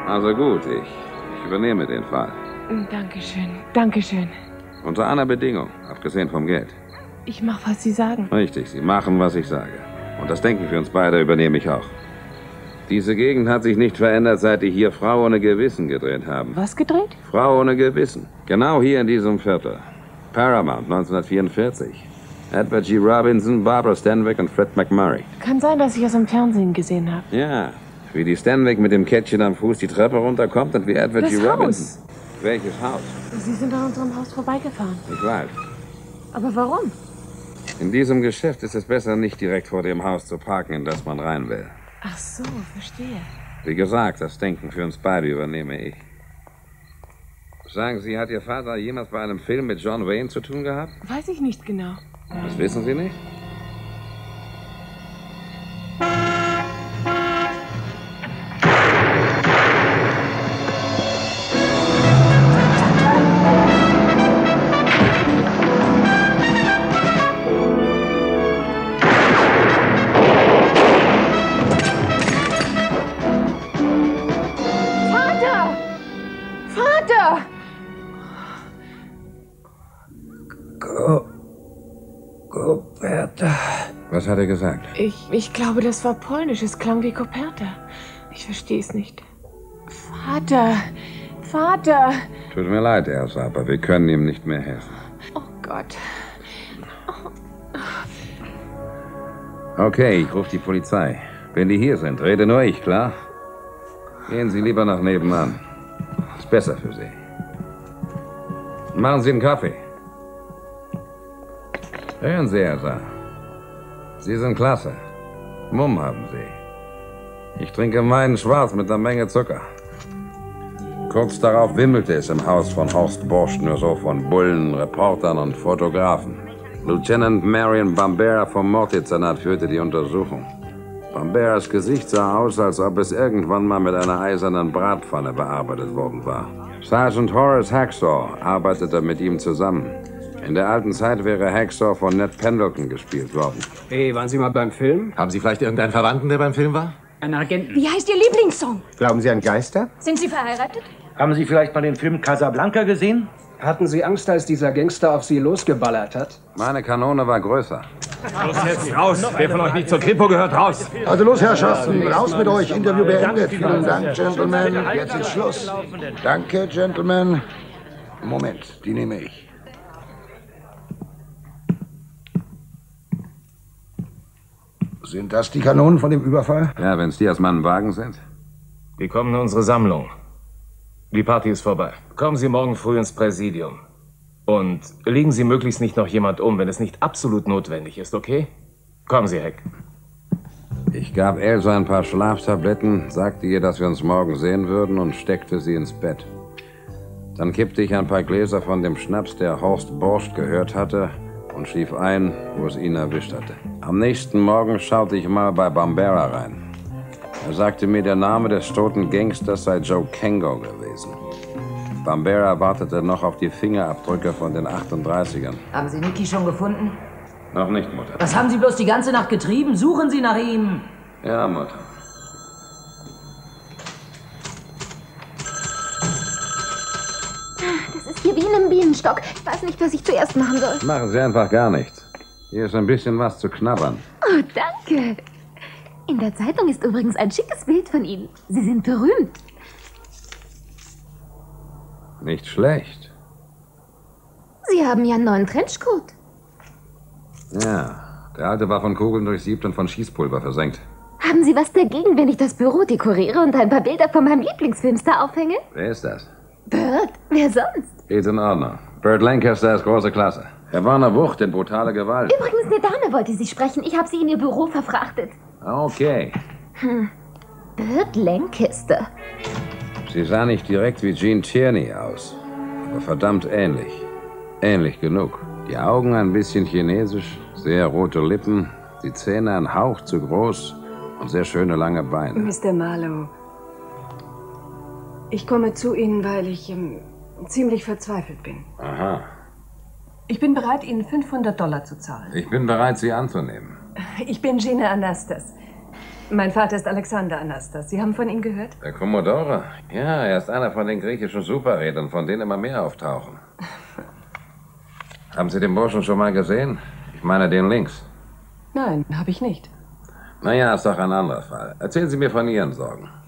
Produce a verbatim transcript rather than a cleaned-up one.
Also gut, ich, ich übernehme den Fall. Dankeschön, Dankeschön. Unter einer Bedingung, abgesehen vom Geld. Ich mach, was Sie sagen. Richtig, Sie machen, was ich sage. Und das Denken für uns beide übernehme ich auch. Diese Gegend hat sich nicht verändert, seit die hier Frau ohne Gewissen gedreht haben. Was gedreht? Frau ohne Gewissen. Genau hier in diesem Viertel. Paramount, neunzehnhundertvierundvierzig. Edward G. Robinson, Barbara Stanwyck und Fred McMurray. Kann sein, dass ich es im Fernsehen gesehen habe. Ja, wie die Stanwyck mit dem Kettchen am Fuß die Treppe runterkommt und wie Edward Das G. Haus. Robinson. Welches Haus? Sie sind an unserem Haus vorbeigefahren. Ich weiß. Aber warum? In diesem Geschäft ist es besser, nicht direkt vor dem Haus zu parken, in das man rein will. Ach so, verstehe. Wie gesagt, das Denken für uns beide übernehme ich. Sagen Sie, hat Ihr Vater jemals bei einem Film mit John Wayne zu tun gehabt? Weiß ich nicht genau. Das wissen Sie nicht? Vater! Vater! Go... Koperta. Was hat er gesagt? Ich, ich glaube, das war polnisch. Es klang wie Koperta. Ich verstehe es nicht. Vater! Vater! Tut mir leid, Elsa, aber wir können ihm nicht mehr helfen. Oh Gott. Okay, ich rufe die Polizei. Wenn die hier sind, rede nur ich, klar? Gehen Sie lieber nach nebenan. Ist besser für Sie. Machen Sie einen Kaffee. Hören Sie, Elsa. Sie sind klasse. Mumm haben Sie. Ich trinke meinen schwarz mit einer Menge Zucker. Kurz darauf wimmelte es im Haus von Horst Borscht nur so von Bullen, Reportern und Fotografen. Lieutenant Marion Bambera vom Morddezernat führte die Untersuchung. Bamberas Gesicht sah aus, als ob es irgendwann mal mit einer eisernen Bratpfanne bearbeitet worden war. Sergeant Horace Hacksaw arbeitete mit ihm zusammen. In der alten Zeit wäre Hacksaw von Ned Pendleton gespielt worden. Hey, waren Sie mal beim Film? Haben Sie vielleicht irgendeinen Verwandten, der beim Film war? Ein Agent. Wie heißt Ihr Lieblingssong? Glauben Sie an Geister? Sind Sie verheiratet? Haben Sie vielleicht mal den Film Casablanca gesehen? Hatten Sie Angst, als dieser Gangster auf Sie losgeballert hat? Meine Kanone war größer. Los jetzt, raus! Wer von euch nicht zur Kripo gehört, raus! Also los, Herrschaften, raus mit euch. Interview beendet. Vielen Dank, Gentlemen. Jetzt ist Schluss. Danke, Gentlemen. Moment, die nehme ich. Sind das die Kanonen von dem Überfall? Ja, wenn es die aus meinem Wagen sind. Die kommen in unsere Sammlung. Die Party ist vorbei. Kommen Sie morgen früh ins Präsidium. Und legen Sie möglichst nicht noch jemand um, wenn es nicht absolut notwendig ist, okay? Kommen Sie, Heck. Ich gab Elsa ein paar Schlaftabletten, sagte ihr, dass wir uns morgen sehen würden und steckte sie ins Bett. Dann kippte ich ein paar Gläser von dem Schnaps, der Horst Borscht gehört hatte, und schlief ein, wo es ihn erwischt hatte. Am nächsten Morgen schaute ich mal bei Bambera rein. Er sagte mir, der Name des toten Gangsters sei Joe Kengo gewesen. Bambera wartete noch auf die Fingerabdrücke von den achtunddreißigern. Haben Sie Niki schon gefunden? Noch nicht, Mutter. Was haben Sie bloß die ganze Nacht getrieben? Suchen Sie nach ihm! Ja, Mutter. Das ist hier wie in einem Bienenstock. Ich weiß nicht, was ich zuerst machen soll. Machen Sie einfach gar nichts. Hier ist ein bisschen was zu knabbern. Oh, danke. In der Zeitung ist übrigens ein schickes Bild von Ihnen. Sie sind berühmt. Nicht schlecht. Sie haben ja einen neuen Trenchcoat. Ja, der alte war von Kugeln durchsiebt und von Schießpulver versenkt. Haben Sie was dagegen, wenn ich das Büro dekoriere und ein paar Bilder von meinem Lieblingsfilmstar aufhänge? Wer ist das? Bert, wer sonst? Geht in Ordnung. Burt Lancaster ist große Klasse. Er war eine Wucht in brutale Gewalt. Übrigens, eine Dame wollte Sie sprechen. Ich habe sie in Ihr Büro verfrachtet. Okay. Hm. Burt Lancaster. Sie sah nicht direkt wie Gene Tierney aus, aber verdammt ähnlich. Ähnlich genug. Die Augen ein bisschen chinesisch, sehr rote Lippen, die Zähne ein Hauch zu groß und sehr schöne lange Beine. Mister Marlowe, ich komme zu Ihnen, weil ich ähm, ziemlich verzweifelt bin. Aha. Ich bin bereit, Ihnen fünfhundert Dollar zu zahlen. Ich bin bereit, Sie anzunehmen. Ich bin Gina Anastas. Mein Vater ist Alexander Anastas. Sie haben von ihm gehört? Der Commodore? Ja, er ist einer von den griechischen Superrädern, von denen immer mehr auftauchen. Haben Sie den Burschen schon mal gesehen? Ich meine den links. Nein, habe ich nicht. Naja, ist doch ein anderer Fall. Erzählen Sie mir von Ihren Sorgen.